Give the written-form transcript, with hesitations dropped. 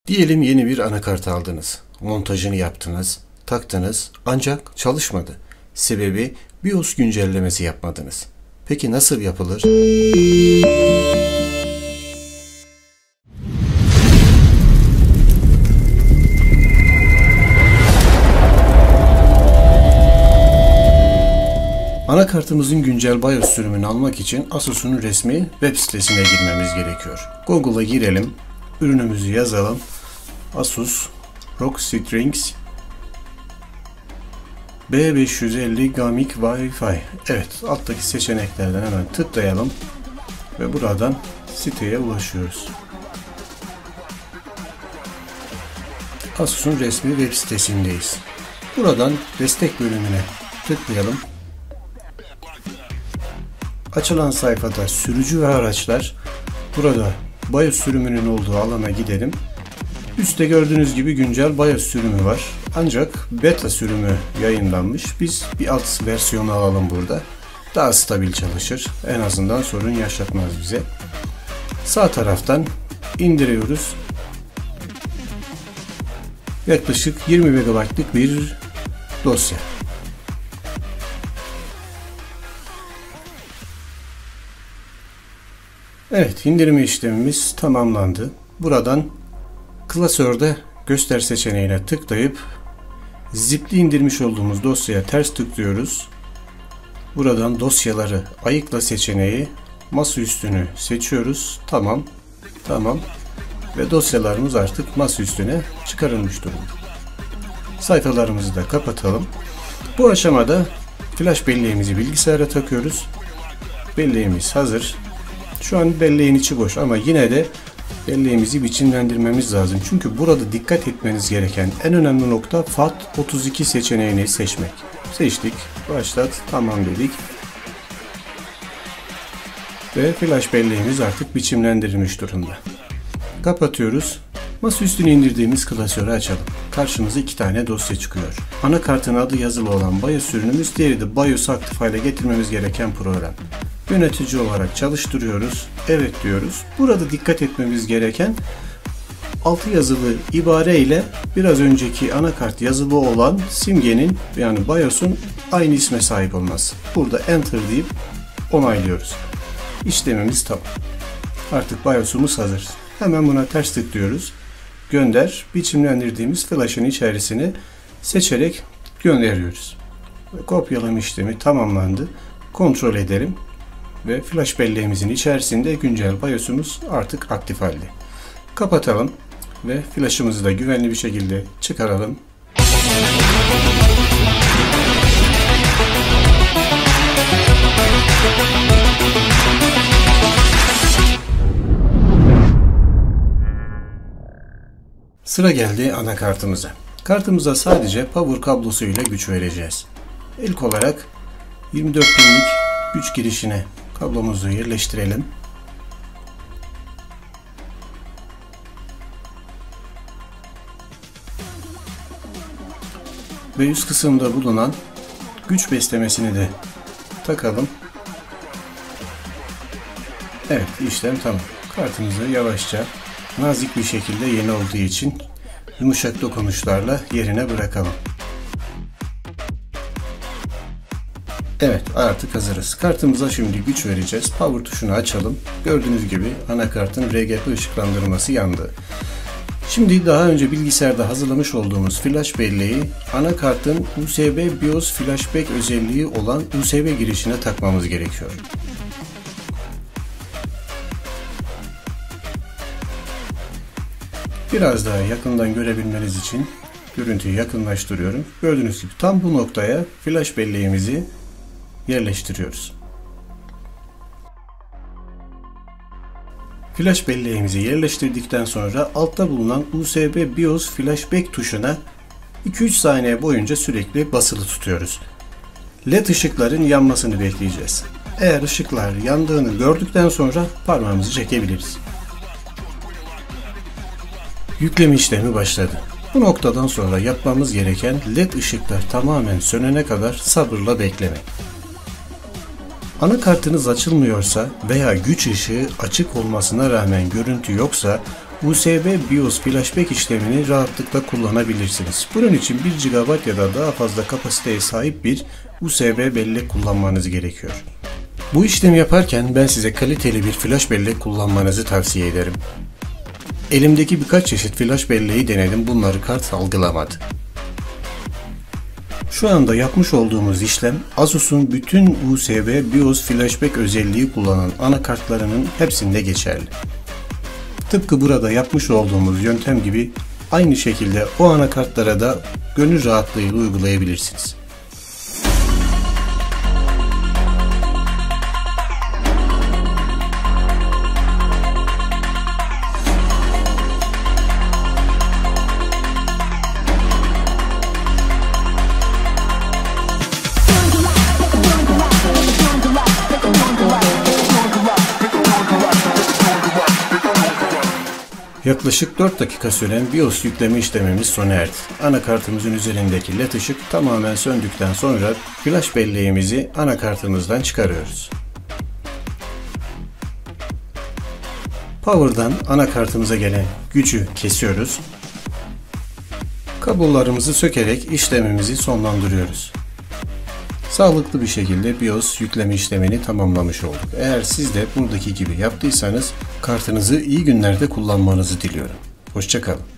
Diyelim yeni bir anakart aldınız. Montajını yaptınız, taktınız ancak çalışmadı. Sebebi BIOS güncellemesi yapmadınız. Peki nasıl yapılır? Anakartımızın güncel BIOS sürümünü almak için Asus'un resmi web sitesine girmemiz gerekiyor. Google'a girelim, ürünümüzü yazalım. Asus ROG Strix B550 Gaming Wi-Fi. Evet, alttaki seçeneklerden hemen tıklayalım ve buradan siteye ulaşıyoruz. Asus'un resmi web sitesindeyiz. Buradan destek bölümüne tıklayalım. Açılan sayfada sürücü ve araçlar, burada BIOS sürümünün olduğu alana gidelim. Üstte gördüğünüz gibi güncel BIOS sürümü var. Ancak beta sürümü yayınlanmış. Biz bir alt versiyonu alalım burada. Daha stabil çalışır. En azından sorun yaşatmaz bize. Sağ taraftan indiriyoruz. Yaklaşık 20 MB'lık bir dosya. Evet, indirme işlemimiz tamamlandı. Buradan klasörde göster seçeneğine tıklayıp zipli indirmiş olduğumuz dosyaya ters tıklıyoruz. Buradan dosyaları ayıkla seçeneği, masaüstünü seçiyoruz. Tamam ve dosyalarımız artık masaüstüne çıkarılmış durumda. Sayfalarımızı da kapatalım. Bu aşamada flash belleğimizi bilgisayara takıyoruz. Belleğimiz hazır. Şu an belleğin içi boş ama yine de belleğimizi biçimlendirmemiz lazım. Çünkü burada dikkat etmeniz gereken en önemli nokta FAT32 seçeneğini seçmek. Seçtik. Başlat. Tamam dedik. Ve flash belleğimiz artık biçimlendirilmiş durumda. Kapatıyoruz. Masaüstüne indirdiğimiz klasörü açalım. Karşımıza 2 tane dosya çıkıyor. Anakartın adı yazılı olan BIOS sürümümüz, diğeri de BIOS aktif hale getirmemiz gereken program. Yönetici olarak çalıştırıyoruz. Evet diyoruz. Burada dikkat etmemiz gereken altı yazılı ibare ile biraz önceki anakart yazılı olan simgenin, yani BIOS'un aynı isme sahip olması. Burada Enter deyip onaylıyoruz. İşlemimiz tamam. Artık BIOS'umuz hazır. Hemen buna ters tıklıyoruz. Gönder. Biçimlendirdiğimiz flash'ın içerisine seçerek gönderiyoruz. Kopyalama işlemi tamamlandı. Kontrol edelim. Ve flash belleğimizin içerisinde güncel BIOS'umuz artık aktif halde. Kapatalım ve flash'ımızı da güvenli bir şekilde çıkaralım. Sıra geldi anakartımıza. Kartımıza sadece power kablosuyla güç vereceğiz. İlk olarak 24 pinlik güç girişine kablomuzu yerleştirelim. Ve üst kısımda bulunan güç beslemesini de takalım. Evet, işlem tamam. Kartımızı yavaşça, nazik bir şekilde yeni olduğu için yumuşak dokunuşlarla yerine bırakalım. Evet, artık hazırız. Kartımıza şimdi güç vereceğiz. Power tuşunu açalım. Gördüğünüz gibi anakartın RGB ışıklandırması yandı. Şimdi daha önce bilgisayarda hazırlamış olduğumuz flash belleği anakartın USB BIOS flashback özelliği olan USB girişine takmamız gerekiyor. Biraz daha yakından görebilmeniz için görüntüyü yakınlaştırıyorum. Gördüğünüz gibi tam bu noktaya flash belleğimizi yerleştiriyoruz. Flash belleğimizi yerleştirdikten sonra altta bulunan USB BIOS flashback tuşuna 2-3 saniye boyunca sürekli basılı tutuyoruz. LED ışıkların yanmasını bekleyeceğiz. Eğer ışıklar yandığını gördükten sonra parmağımızı çekebiliriz. Yükleme işlemi başladı. Bu noktadan sonra yapmamız gereken LED ışıklar tamamen sönene kadar sabırla beklemek. Anakartınız açılmıyorsa veya güç ışığı açık olmasına rağmen görüntü yoksa USB BIOS flashback işlemini rahatlıkla kullanabilirsiniz. Bunun için 1 GB ya da daha fazla kapasiteye sahip bir USB bellek kullanmanız gerekiyor. Bu işlemi yaparken ben size kaliteli bir flash bellek kullanmanızı tavsiye ederim. Elimdeki birkaç çeşit flash belleği denedim, bunları kart algılamadı. Şu anda yapmış olduğumuz işlem Asus'un bütün USB BIOS flashback özelliği kullanan anakartlarının hepsinde geçerli. Tıpkı burada yapmış olduğumuz yöntem gibi aynı şekilde o anakartlara da gönül rahatlığıyla uygulayabilirsiniz. Yaklaşık 4 dakika süren BIOS yükleme işlemimiz sona erdi. Anakartımızın üzerindeki led ışık tamamen söndükten sonra flash belleğimizi anakartımızdan çıkarıyoruz. Power'dan anakartımıza gelen gücü kesiyoruz. Kablolarımızı sökerek işlemimizi sonlandırıyoruz. Sağlıklı bir şekilde BIOS yükleme işlemini tamamlamış olduk. Eğer siz de buradaki gibi yaptıysanız kartınızı iyi günlerde kullanmanızı diliyorum. Hoşça kalın.